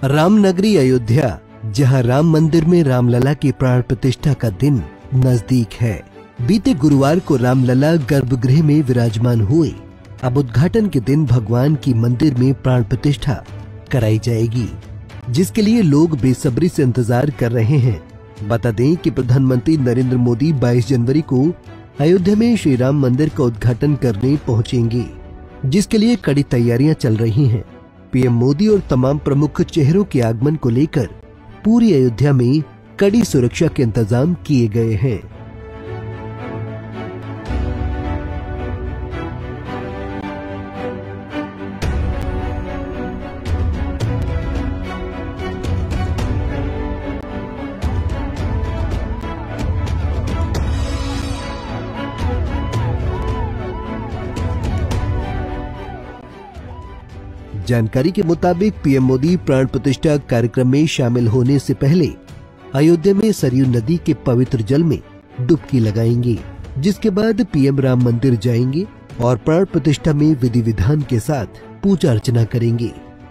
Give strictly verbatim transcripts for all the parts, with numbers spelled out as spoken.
रामनगरी अयोध्या, जहां राम मंदिर में रामलला की प्राण प्रतिष्ठा का दिन नजदीक है। बीते गुरुवार को रामलला गर्भगृह में विराजमान हुए। अब उद्घाटन के दिन भगवान की मंदिर में प्राण प्रतिष्ठा कराई जाएगी, जिसके लिए लोग बेसब्री से इंतजार कर रहे हैं। बता दें कि प्रधानमंत्री नरेंद्र मोदी बाईस जनवरी को अयोध्या में श्री राम मंदिर का उद्घाटन करने पहुंचेंगे, जिसके लिए कड़ी तैयारियां चल रही हैं। पीएम मोदी और तमाम प्रमुख चेहरों के आगमन को लेकर पूरी अयोध्या में कड़ी सुरक्षा के इंतजाम किए गए हैं। जानकारी के मुताबिक पीएम मोदी प्राण प्रतिष्ठा कार्यक्रम में शामिल होने से पहले अयोध्या में सरयू नदी के पवित्र जल में डुबकी लगाएंगे, जिसके बाद पीएम राम मंदिर जाएंगे और प्राण प्रतिष्ठा में विधि विधान के साथ पूजा अर्चना करेंगे।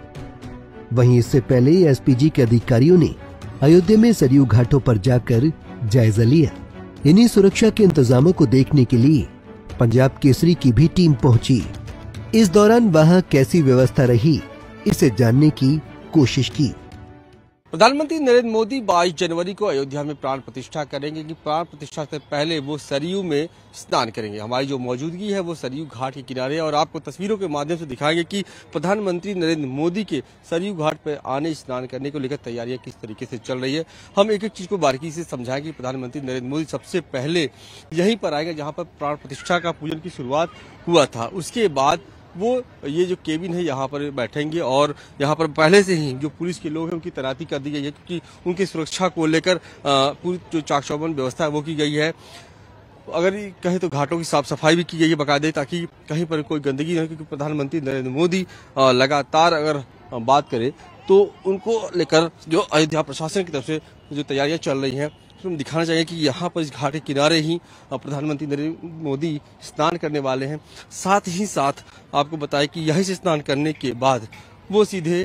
वहीं इससे पहले एसपीजी के अधिकारियों ने अयोध्या में सरयू घाटों पर जाकर जायजा लिया। इन्हीं सुरक्षा के इंतजामों को देखने के लिए पंजाब केसरी की भी टीम पहुंची। इस दौरान वहां कैसी व्यवस्था रही, इसे जानने की कोशिश की। प्रधानमंत्री नरेंद्र मोदी बाईस जनवरी को अयोध्या में प्राण प्रतिष्ठा करेंगे कि प्राण प्रतिष्ठा से पहले वो सरयू में स्नान करेंगे। हमारी जो मौजूदगी है वो सरयू घाट के किनारे है और आपको तस्वीरों के माध्यम से दिखाएंगे कि प्रधानमंत्री नरेंद्र मोदी के सरयू घाट पर आने स्नान करने को लेकर तैयारियां किस तरीके से चल रही है। हम एक एक चीज को बारीकी से समझाएंगे। प्रधानमंत्री नरेंद्र मोदी सबसे पहले यहीं पर आएंगे जहाँ पर प्राण प्रतिष्ठा का पूजन की शुरुआत हुआ था। उसके बाद वो ये जो केबिन है यहाँ पर बैठेंगे और यहाँ पर पहले से ही जो पुलिस के लोग हैं उनकी तैनाती कर दी गई है, क्योंकि उनकी सुरक्षा को लेकर पूरी जो चाक चौबंद व्यवस्था है वो की गई है। अगर कहें तो घाटों की साफ सफाई भी की गई है बाकायदे, ताकि कहीं पर कोई गंदगी न हो, क्योंकि प्रधानमंत्री नरेंद्र मोदी लगातार अगर बात करें तो उनको लेकर जो अयोध्या प्रशासन की तरफ से जो तैयारियां चल रही हैं हम दिखाना चाहिए कि यहाँ पर इस घाट के किनारे ही प्रधानमंत्री नरेंद्र मोदी स्नान करने वाले हैं। साथ ही साथ आपको बताएं कि यहीं से स्नान करने के बाद वो सीधे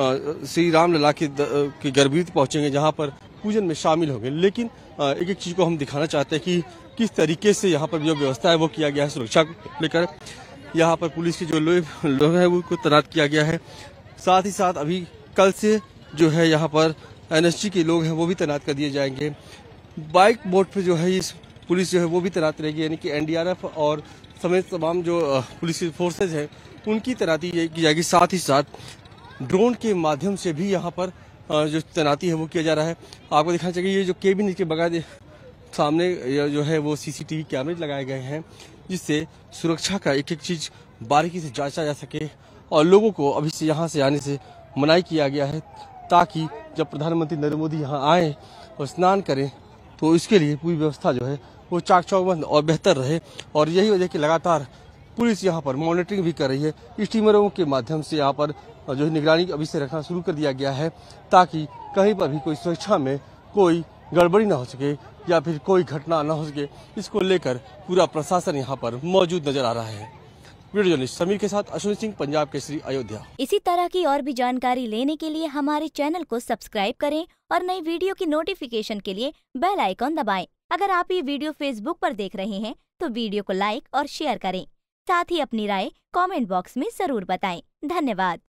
श्री रामलला के, के गर्भगृह पहुंचेंगे, जहाँ पर पूजन में शामिल होंगे। लेकिन एक एक चीज को हम दिखाना चाहते हैं कि किस तरीके से यहाँ पर जो व्यवस्था है वो किया गया है। सुरक्षा को लेकर यहाँ पर पुलिस के जो लोग हैं वो तैनात किया गया है। साथ ही साथ अभी कल से जो है यहाँ पर एनएसजी के लोग हैं वो भी तैनात कर दिए जाएंगे। बाइक बोट पे जो है इस पुलिस जो है वो भी तैनात रहेगी, यानी कि एनडीआरएफ और समेत तमाम जो पुलिस फोर्सेज हैं उनकी तैनाती की जाएगी। साथ ही साथ ड्रोन के माध्यम से भी यहाँ पर जो तैनाती है वो किया जा रहा है। आपको दिखाना चाहिए ये जो केबिन के बगैर सामने जो है वो सीसीटीवी कैमरे लगाए गए हैं, जिससे सुरक्षा का एक एक चीज बारीकी से जांचा जा सके और लोगों को अभी से यहाँ से आने से मनाही किया गया है, ताकि जब प्रधानमंत्री नरेंद्र मोदी यहाँ आए और स्नान करें तो इसके लिए पूरी व्यवस्था जो है वो चाक चौबंद और बेहतर रहे। और यही वजह कि लगातार पुलिस यहाँ पर मॉनिटरिंग भी कर रही है। स्टीमरों के माध्यम से यहाँ पर जो है निगरानी अभी से रखना शुरू कर दिया गया है, ताकि कहीं पर भी कोई सुरक्षा में कोई गड़बड़ी ना हो सके या फिर कोई घटना ना हो सके। इसको लेकर पूरा प्रशासन यहाँ पर मौजूद नजर आ रहा है। वीडियो जर्नलिस्ट समीर के साथ अश्विन सिंह, पंजाब केसरी, अयोध्या। इसी तरह की और भी जानकारी लेने के लिए हमारे चैनल को सब्सक्राइब करें और नई वीडियो की नोटिफिकेशन के लिए बेल आइकॉन दबाएं। अगर आप ये वीडियो फेसबुक पर देख रहे हैं तो वीडियो को लाइक और शेयर करें। साथ ही अपनी राय कमेंट बॉक्स में जरूर बताएं। धन्यवाद।